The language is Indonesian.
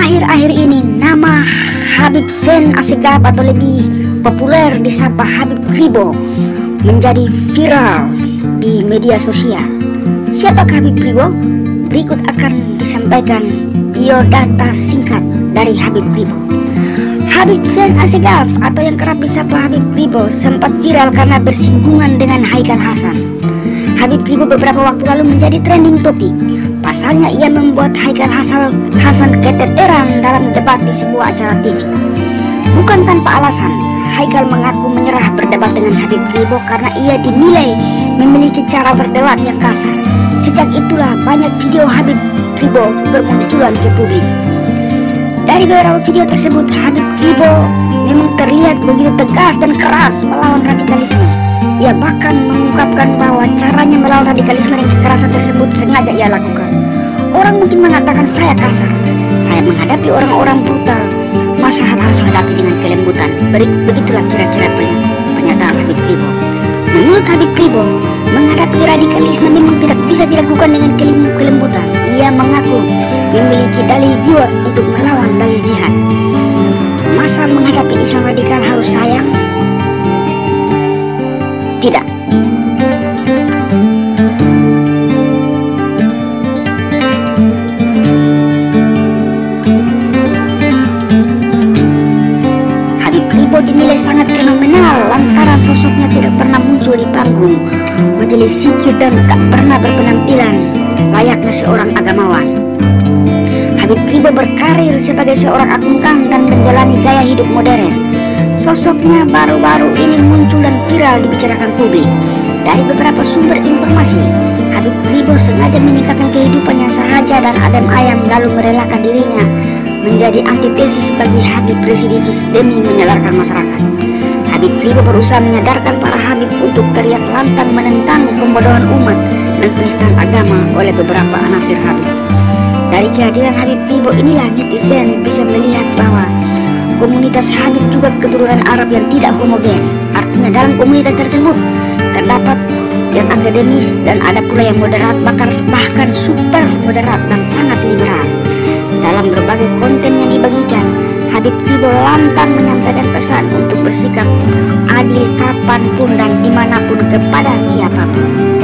Akhir-akhir ini nama Habib Zain Assegaf atau lebih populer disapa Habib Ribo menjadi viral di media sosial. Siapakah Habib Ribo? Berikut akan disampaikan biodata singkat dari Habib Ribo. Habib Zain Assegaf atau yang kerap disapa Habib Ribo sempat viral karena bersinggungan dengan Haikal Hasan. Habib Ribo beberapa waktu lalu menjadi trending topik. Pasalnya ia membuat Haikal Hasan keteteran dalam debat di sebuah acara TV. Bukan tanpa alasan, Haikal mengaku menyerah berdebat dengan Habib Ribo karena ia dinilai memiliki cara berdebat yang kasar. Sejak itulah banyak video Habib Ribo bermunculan ke publik. Dari beberapa video tersebut, Habib Ribo memang terlihat begitu tegas dan keras melawan radikalisme. Ia bahkan mengungkapkan bahwa caranya melawan radikalisme dan kekerasan tersebut sengaja ia lakukan. Orang mungkin mengatakan saya kasar, saya menghadapi orang-orang brutal, masa harus hadapi dengan kelembutan. Begitulah kira-kira pernyataan Habib Ribo. Menurut Habib Ribo, menghadapi radikalisme memang tidak bisa dilakukan dengan kelembutan. Ia mengaku memiliki dalil kuat untuk melawan dalil jihad. Masa menghadapi Islam radikal harus sayang? Tidak. Habib Ribo dinilai sangat fenomenal lantaran sosoknya tidak pernah muncul di panggung majelis zikir dan tak pernah berpenampilan layaknya seorang agamawan. Habib Ribo berkarir sebagai seorang akungkang dan menjalani gaya hidup modern. Sosoknya baru-baru ini muncul dan viral dibicarakan publik. Dari beberapa sumber informasi, Habib Ribo sengaja meningkatkan kehidupannya sahaja dan adem ayam lalu merelakan dirinya menjadi antitesis bagi Habib residivis demi menyadarkan masyarakat. Habib Ribo berusaha menyadarkan para Habib untuk teriak lantang menentang pembodohan umat dan penistaan agama oleh beberapa anasir Habib. Dari kehadiran Habib Ribo inilah netizen bisa melihat bahwa komunitas Habib juga keturunan Arab yang tidak homogen. Artinya dalam komunitas tersebut terdapat yang akademis dan ada pula yang moderat, bahkan super moderat dan sangat liberal. Dalam berbagai konten yang dibagikan, Habib Ribo lantang menyampaikan pesan untuk bersikap adil kapanpun dan dimanapun kepada siapapun.